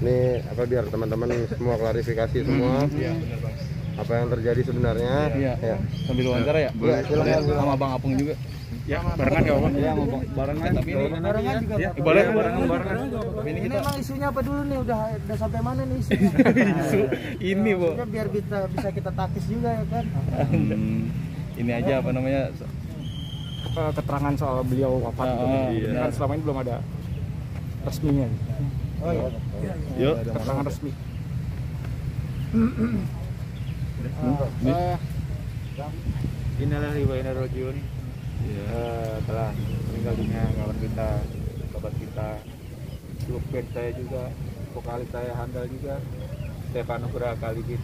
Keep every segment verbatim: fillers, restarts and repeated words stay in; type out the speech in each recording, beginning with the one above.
Ini apa biar teman-teman semua klarifikasi semua. Iya, benar Bang. Apa yang terjadi sebenarnya? Iya. Ya. Sambil wawancara ya? Boleh, silakan. Sama Bang Apung juga. Ya, barengan ya, Bang. Iya, mau barengan. Tapi ini Barengan juga. ya, Bapak. boleh Iya, barengan barengan. Ini emang isunya apa dulu nih? Udah udah sampai mana nih isunya? Isu ini, Bu. Maksudnya biar kita bisa kita takis juga ya kan. Hmm, ini aja apa namanya? Keterangan soal beliau wafat Ah, itu. iya. Kan selama ini belum ada resminya. Oh iya. Yuk. Keterangan resmi. Nih. Inilah riba ini rojiun. Iya. Telah meninggal dunia kawan kita, sahabat kita, grup band saya juga, vokalis saya handal juga, Stefano Pura Kaligis.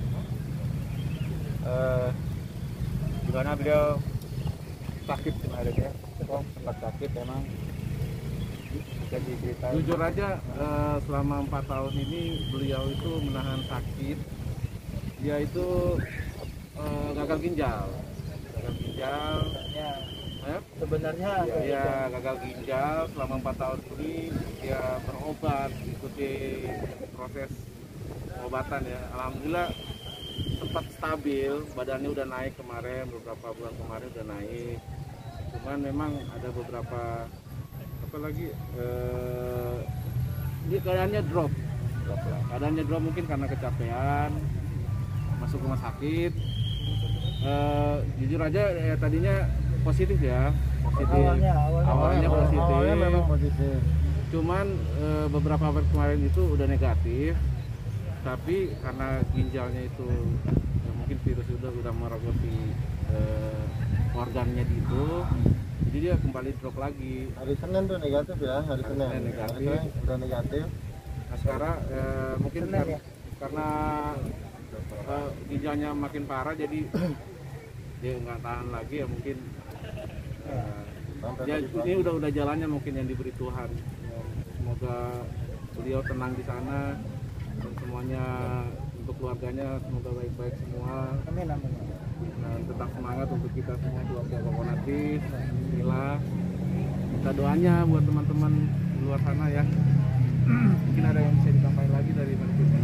Eh, Gimana beliau sakit kemarin ya, oh, sempat sakit memang. Jadi cerita. Jujur aja eh, selama empat tahun ini beliau itu menahan sakit. Dia itu eh, gagal ginjal, gagal ginjal. Ya, Eh? sebenarnya Dia gagal ginjal selama empat tahun ini dia berobat, ikuti proses pengobatan ya. Alhamdulillah sempat stabil, badannya udah naik kemarin, beberapa bulan kemarin udah naik. Cuman memang ada beberapa apa lagi eh, dia keadaannya drop, drop ya. Keadaannya drop mungkin karena kecapean, masuk rumah sakit. Eh, jujur aja ya tadinya positif ya, positif. awalnya awalnya, Awalnya positif. awalnya memang positif. Cuman e, beberapa hari kemarin itu udah negatif, tapi karena ginjalnya itu ya mungkin virus udah udah merobot di e, organnya di itu, jadi dia kembali drop lagi. Hari Senin tuh negatif ya, hari, Hari Senin. Senin negatif. Hari Senin udah negatif. Nah sekarang e, mungkin Senin, kar- ya? karena e, ginjalnya makin parah, jadi dia nggak tahan lagi ya mungkin. e, Sampai Ya, tadi pagi. ini udah udah jalannya mungkin yang diberi Tuhan. Ya, semoga beliau tenang di sana dan semuanya untuk keluarganya semoga baik-baik semua. Amin amin. Nah, tetap semangat untuk kita semua keluarga Kokonatif. Bismillah. Kita doanya buat teman-teman di luar sana ya. Mungkin ada yang bisa disampaikan lagi dari manajemen.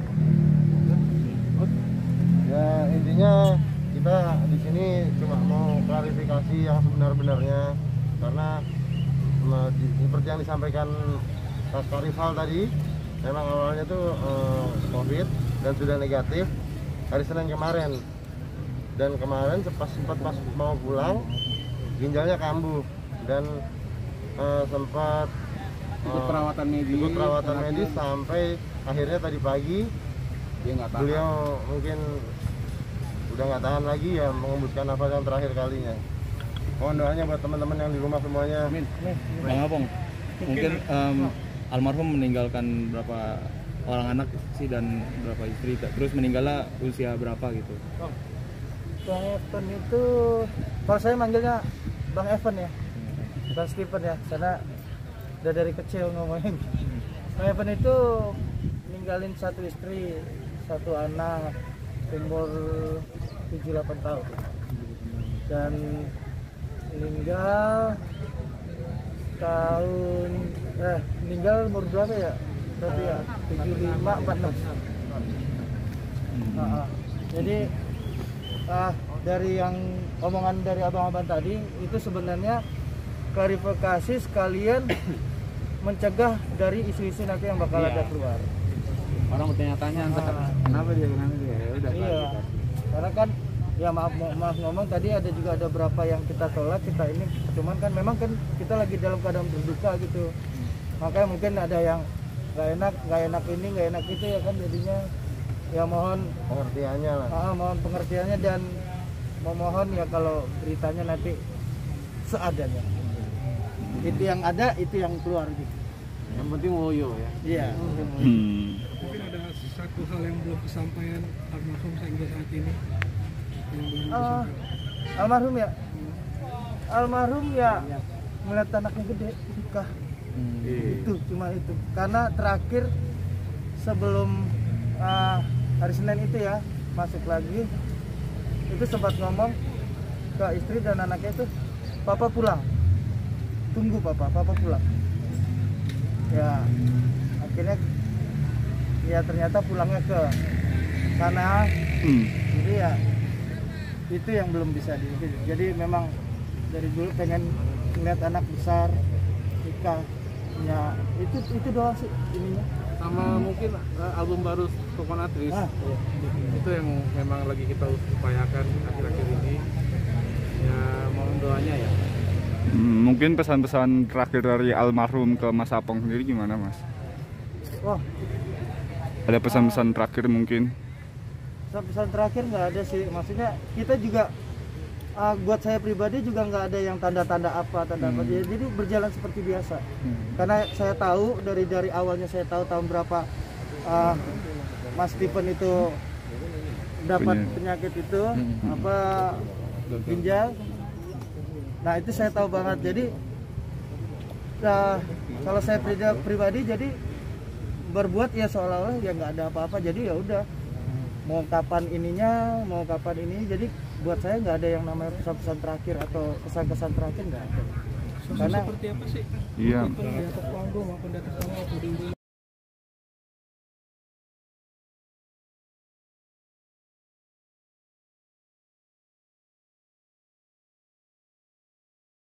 Ya intinya kita di sini cuma mau klarifikasi yang sebenar-benarnya karena eh, di- seperti yang disampaikan Pastor Rival tadi, memang awalnya tuh eh, COVID dan sudah negatif hari Senin kemarin, dan kemarin pas sempat pas mau pulang ginjalnya kambuh dan eh, sempat Ikut eh, perawatan medis. ikut perawatan Anaknya medis sampai akhirnya tadi pagi dia nggak tahan. beliau mungkin udah nggak tahan lagi ya, mengembuskan nafas yang terakhir kalinya. Mohon doanya buat teman-teman yang di rumah semuanya. Amin. Bang Apung, mungkin em, almarhum meninggalkan berapa orang anak sih dan berapa istri, terus meninggalnya usia berapa gitu? Bang Evan itu, kalau saya manggilnya Bang Evan ya, bukan Stephen ya, karena udah dari kecil ngomongin. Bang Evan itu ninggalin satu istri, satu anak, umur tujuh delapan tahun, dan meninggal tahun eh meninggal umur berapa ya? Berarti ya tujuh lima empat enam. Nah, jadi ah, dari yang omongan dari abang-abang tadi itu sebenarnya klarifikasi sekalian mencegah dari isu-isu nanti yang bakal Iya. ada keluar. Orang bertanya-tanya entah Ah. kenapa dia kenapa dia ya udah Iya, klarifikasi. karena kan ya maaf maaf ngomong tadi ada juga ada berapa yang kita tolak, kita ini cuman kan memang kan kita lagi dalam keadaan berduka gitu, makanya mungkin ada yang nggak enak nggak enak ini nggak enak itu ya kan, jadinya ya mohon Pengertiannya lah. ah, mohon pengertiannya dan memohon ya kalau beritanya nanti seadanya, itu yang ada itu yang keluar gitu. Yang penting woyo ya. Iya. Hmm. Mungkin ada satu hal yang belum kesampaian almarhum hingga saat ini yang belum Ah, disampaikan. almarhum ya, almarhum ya melihat anaknya gede suka. Itu cuma itu, karena terakhir sebelum uh, hari Senin itu ya masuk lagi itu sempat ngomong ke istri dan anaknya itu, papa pulang, tunggu papa, papa pulang ya. Akhirnya ya ternyata pulangnya ke sana. Hmm. Jadi ya itu yang belum bisa di. Jadi memang dari dulu pengen lihat anak besar, nikah, ya itu itu doang sih ininya. Sama mungkin uh, album baru Coconutris Ah, iya. itu yang memang lagi kita upayakan akhir-akhir ini. Ya mohon doanya ya. Hmm, mungkin pesan-pesan terakhir dari almarhum ke Mas Apong sendiri gimana, Mas? Wah, Ada pesan-pesan terakhir mungkin? pesan terakhir nggak ada sih. Maksudnya kita juga uh, buat saya pribadi juga nggak ada yang tanda-tanda apa, tanda apa. Hmm. Jadi berjalan seperti biasa. Karena saya tahu dari dari awalnya saya tahu tahun berapa uh, Mas Stephen itu dapat Punya. penyakit itu apa ginjal. Nah itu saya tahu banget. Jadi nah, kalau saya pribadi, pribadi jadi berbuat ya seolah-olah ya nggak ada apa-apa. Jadi ya udah mau kapan ininya, mau kapan ini. Jadi buat saya nggak ada yang namanya pesan-pesan terakhir atau kesan-kesan terakhir nggak ada. Sosok Karena seperti apa sih? Iya. Di atas panggung maupun di atas panggung atau di